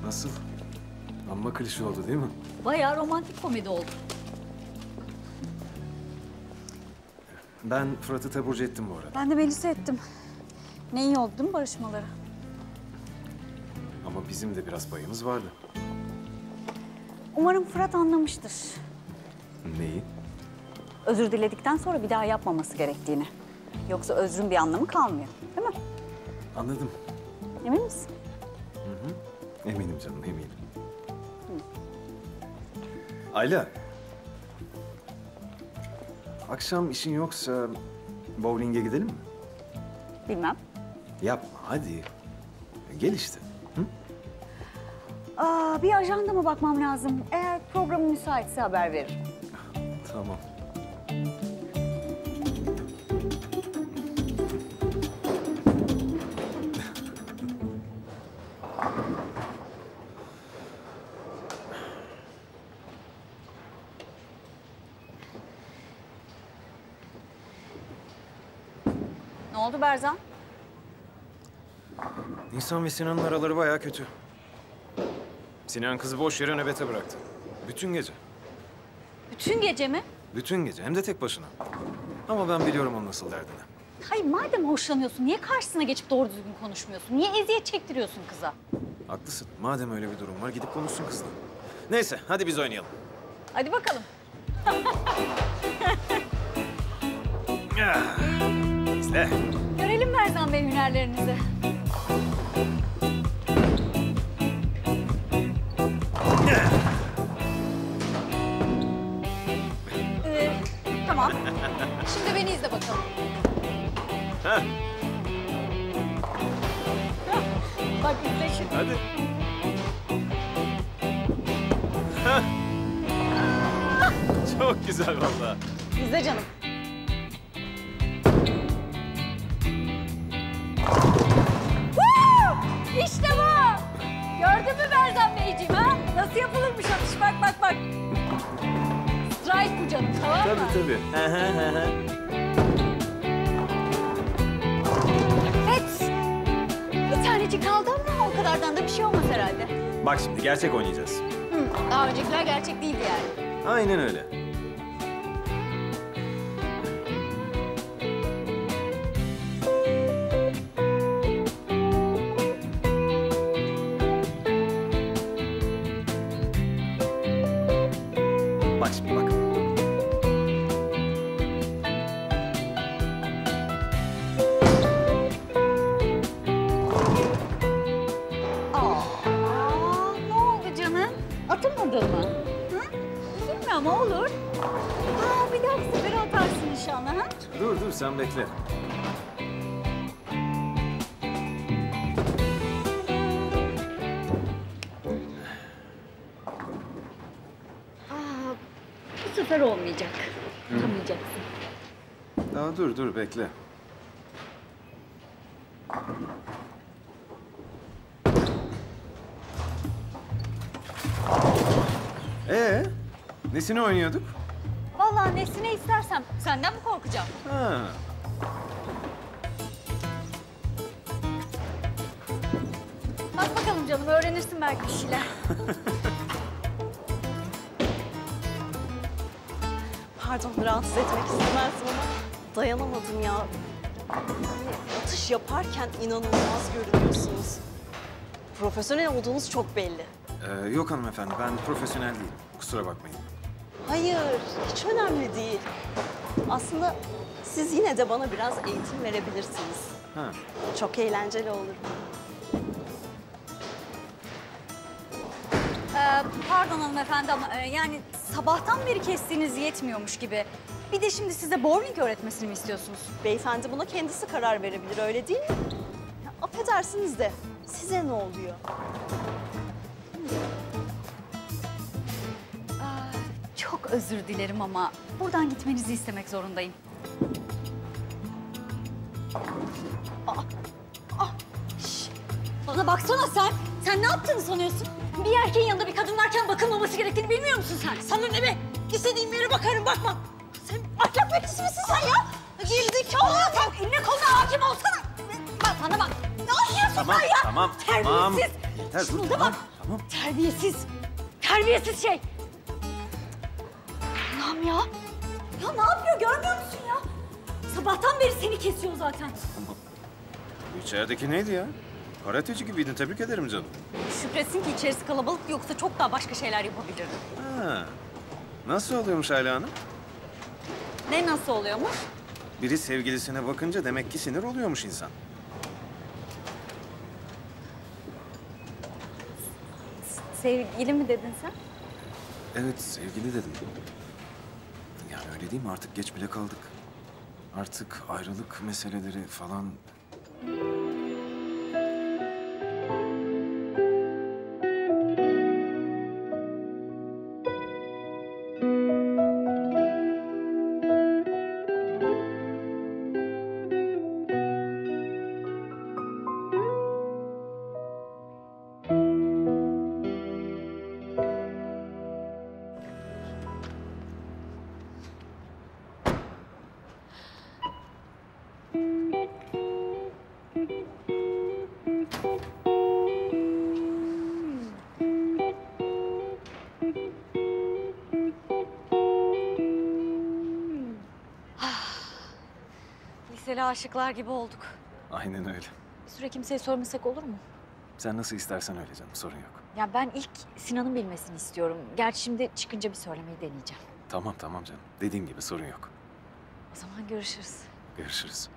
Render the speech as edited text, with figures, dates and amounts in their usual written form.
Nasıl? Amma klişe oldu değil mi? Bayağı romantik komedi oldu. Ben Fırat'ı taburcu ettim bu arada. Ben de Melis'i ettim. Ne iyi oldu değil mi barışmaları? Ama bizim de biraz payımız vardı. Umarım Fırat anlamıştır. Neyi? Özür diledikten sonra bir daha yapmaması gerektiğini. Yoksa özrün bir anlamı kalmıyor, değil mi? Anladım. Emin misin? Eminim canım, eminim. Ayla. Akşam işin yoksa bowling'e gidelim mi? Bilmem. Yapma, hadi. Gel işte. Hı? Bir ajandama bakmam lazım. Eğer programı müsaitse haber veririm. Tamam. Ne oldu Berzan? Nisan ve Sinan'ın araları bayağı kötü. Sinan kızı boş yere nöbete bıraktı. Bütün gece. Bütün gece mi? Bütün gece, hem de tek başına. Ama ben biliyorum onun nasıl derdini. Hayır, madem hoşlanıyorsun, niye karşısına geçip doğru düzgün konuşmuyorsun? Niye eziyet çektiriyorsun kıza? Haklısın. Madem öyle bir durum var, gidip konuşsun kızla. Neyse, hadi biz oynayalım. Hadi bakalım. İzle. Görelim Berzan Bey hünerlerinizi. Tamam. Şimdi beni izle bakalım. Heh, Bak izle şimdi. hadi. Heh. Çok güzel vallahi. İzle canım. İşte bu! Gördün mü Berzan Beyciğim ha? Nasıl yapılırmış atış? Bak bak bak. Strike bu canım, tamam mı? Tabii tabii. Evet. Bir tanecik kaldı ama o kadardan da bir şey olmaz herhalde. Bak şimdi gerçek oynayacağız. Daha öncekiler gerçek değildi yani. Aynen öyle. Bak şimdi bak. Ne oldu canım? Atamadın mı? Hı? Üzülme ama olur. Bir dahaki sefere atarsın inşallah ha? Dur dur sen bekle. Bu sefer olmayacak. Atamayacaksın. Daha dur bekle. Nesini oynuyorduk? Vallahi nesine istersem senden mi korkacağım? Ha. Bak bakalım canım, öğrenirsin belki bir şeyler. Pardon, rahatsız etmek istemezdim ama dayanamadım ya. Yani atış yaparken inanılmaz görünüyorsunuz. Profesyonel olduğunuz çok belli. Yok hanımefendi, ben profesyonel değilim. Kusura bakmayın. Hayır, hiç önemli değil. Aslında siz yine de bana biraz eğitim verebilirsiniz. Ha. Çok eğlenceli olur. Pardon hanımefendi ama yani sabahtan beri kestiğiniz yetmiyormuş gibi. Bir de şimdi size bowling öğretmesini mi istiyorsunuz? Beyefendi buna kendisi karar verebilir, öyle değil mi? Ya, affedersiniz de size ne oluyor? Çok özür dilerim ama buradan gitmenizi istemek zorundayım. Bana baksana sen. Sen ne yaptığını sanıyorsun? Bir erkeğin yanında bir kadın varken bakılmaması gerektiğini bilmiyor musun sen? Sana ne be? İstediğim yere bakarım, bakma. Sen ahlak bekçisi misin sen ya? Gerizekalı. Sen eline koluna hakim olsana. Bak bana bak. Ne yapıyorsun Tamam, sen ya? tamam, Terbiyesiz. Yeter, dur, Şuna tamam, bak. Tamam. Terbiyesiz. Terbiyesiz şey. Allah'ım ya. Ya ne yapıyor görmüyor musun ya? Sabahtan beri seni kesiyor zaten. Bu içerideki neydi ya? Karateci gibiydin. Tebrik ederim canım. Şükretsin ki içerisi kalabalık, yoksa çok daha başka şeyler yapabilirdim. Ha. Nasıl oluyormuş Ayla Hanım? Ne nasıl oluyormuş? Biri sevgilisine bakınca demek ki sinir oluyormuş insan. Sevgili mi dedin sen? Evet, sevgili dedim. Yani öyle değil mi? Artık geç bile kaldık. Artık ayrılık meseleleri falan... Liseli aşıklar gibi olduk. Aynen öyle. Bir süre kimseye sormasak olur mu? Sen nasıl istersen öyle canım, sorun yok. Ya ben ilk Sinan'ın bilmesini istiyorum. Gerçi şimdi çıkınca bir söylemeyi deneyeceğim. Tamam canım. Dediğim gibi sorun yok. O zaman görüşürüz. Görüşürüz.